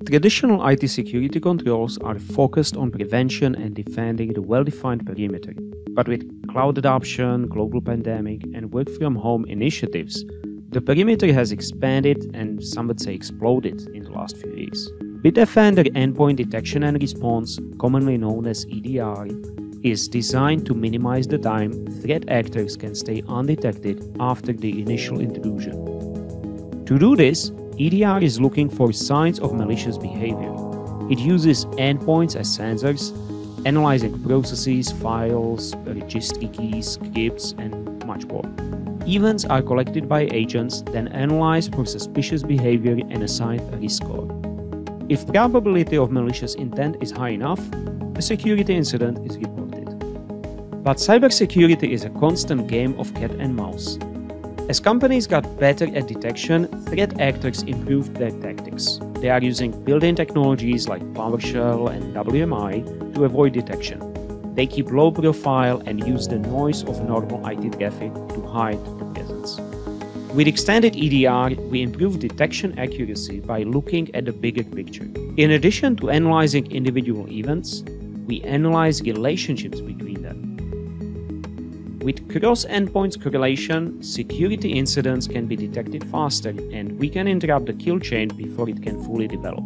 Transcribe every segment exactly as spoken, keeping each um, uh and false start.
Traditional I T security controls are focused on prevention and defending the well-defined perimeter. But with cloud adoption, global pandemic, and work-from-home initiatives, the perimeter has expanded and some would say exploded in the last few years. Bitdefender Endpoint Detection and Response, commonly known as E D R, is designed to minimize the time threat actors can stay undetected after the initial intrusion. To do this, E D R is looking for signs of malicious behavior. It uses endpoints as sensors, analyzing processes, files, registry keys, scripts, and much more. Events are collected by agents, then analyzed for suspicious behavior and assigned a risk score. If probability of malicious intent is high enough, a security incident is reported. But cybersecurity is a constant game of cat and mouse. As companies got better at detection, threat actors improved their tactics. They are using built-in technologies like PowerShell and W M I to avoid detection. They keep low profile and use the noise of normal I T traffic to hide their presence. With extended E D R, we improve detection accuracy by looking at the bigger picture. In addition to analyzing individual events, we analyze relationships between them. With cross-endpoints correlation, security incidents can be detected faster and we can interrupt the kill chain before it can fully develop.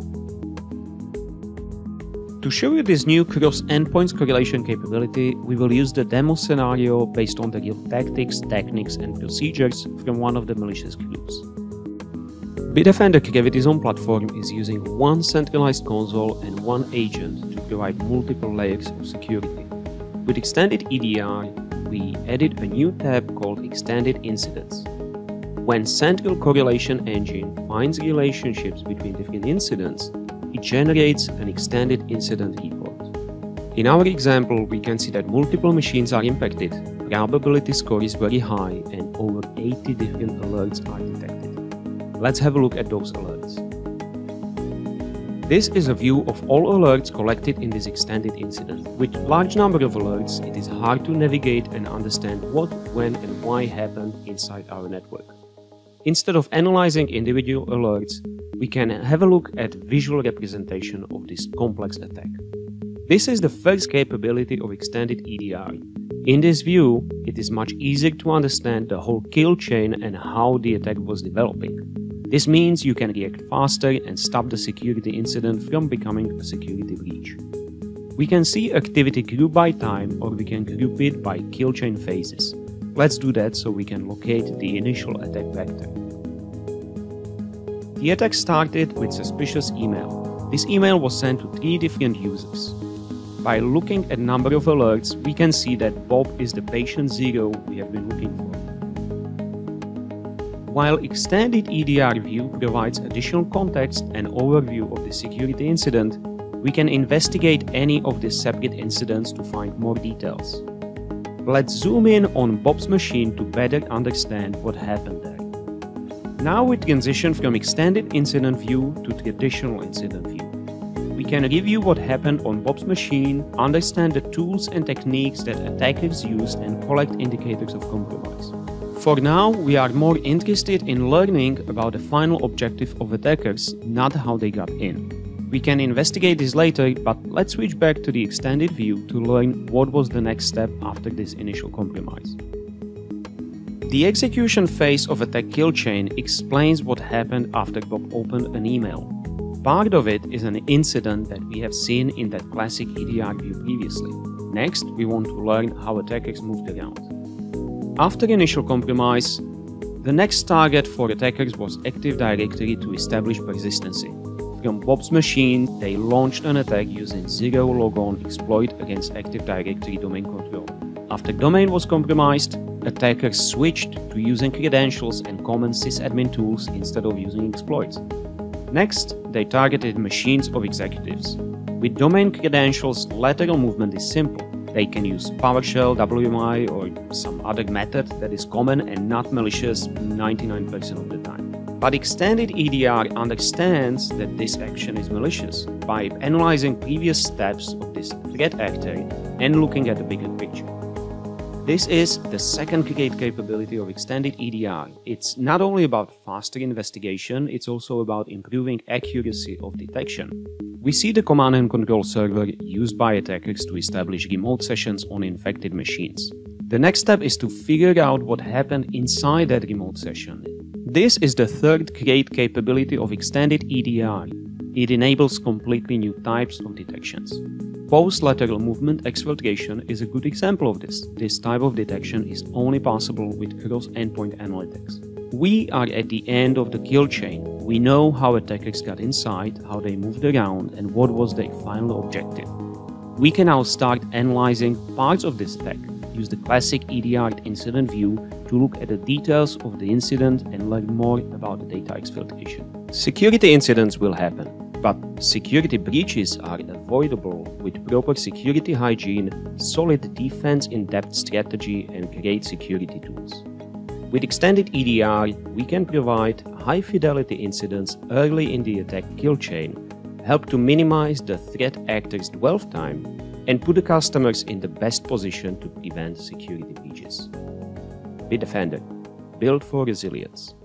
To show you this new cross-endpoints correlation capability, we will use the demo scenario based on the real tactics, techniques and procedures from one of the malicious groups. Bitdefender Gravity Zone platform is using one centralized console and one agent to provide multiple layers of security. With extended E D R, we added a new tab called Extended Incidents. When Central Correlation Engine finds relationships between different incidents, it generates an extended incident report. In our example, we can see that multiple machines are impacted, probability score is very high, and over eighty different alerts are detected. Let's have a look at those alerts. This is a view of all alerts collected in this extended incident. With a large number of alerts, it is hard to navigate and understand what, when and why happened inside our network. Instead of analyzing individual alerts, we can have a look at visual representation of this complex attack. This is the first capability of extended E D R. In this view, it is much easier to understand the whole kill chain and how the attack was developing. This means you can react faster and stop the security incident from becoming a security breach. We can see activity group by time or we can group it by kill chain phases. Let's do that so we can locate the initial attack vector. The attack started with suspicious email. This email was sent to three different users. By looking at number of alerts, we can see that Bob is the patient zero we have been looking for. While extended E D R view provides additional context and overview of the security incident, we can investigate any of the separate incidents to find more details. Let's zoom in on Bob's machine to better understand what happened there. Now we transition from extended incident view to traditional incident view. We can review what happened on Bob's machine, understand the tools and techniques that attackers used and collect indicators of compromise. For now, we are more interested in learning about the final objective of attackers, not how they got in. We can investigate this later, but let's switch back to the extended view to learn what was the next step after this initial compromise. The execution phase of attack kill chain explains what happened after Bob opened an email. Part of it is an incident that we have seen in that classic E D R view previously. Next, we want to learn how attackers moved around. After initial compromise, the next target for attackers was Active Directory to establish persistency. From Bob's machine, they launched an attack using zero logon exploit against Active Directory domain control. After domain was compromised, attackers switched to using credentials and common sysadmin tools instead of using exploits. Next, they targeted machines of executives. With domain credentials, lateral movement is simple. They can use PowerShell, W M I, or some other method that is common and not malicious ninety-nine percent of the time. But extended E D R understands that this action is malicious by analyzing previous steps of this threat actor and looking at the bigger picture. This is the second great capability of Extended E D R. It's not only about faster investigation, it's also about improving accuracy of detection. We see the command and control server used by attackers to establish remote sessions on infected machines. The next step is to figure out what happened inside that remote session. This is the third great capability of Extended E D R. It enables completely new types of detections. Post-lateral movement exfiltration is a good example of this. This type of detection is only possible with cross-endpoint analytics. We are at the end of the kill chain. We know how attackers got inside, how they moved around, and what was their final objective. We can now start analyzing parts of this attack. Use the classic E D R incident view to look at the details of the incident and learn more about the data exfiltration. Security incidents will happen, but security breaches are avoidable with proper security hygiene, solid defense in-depth strategy, and great security tools. With Extended E D R, we can provide high-fidelity incidents early in the attack kill chain, help to minimize the threat actor's dwell time, and put the customers in the best position to prevent security breaches. Bitdefender, built for resilience.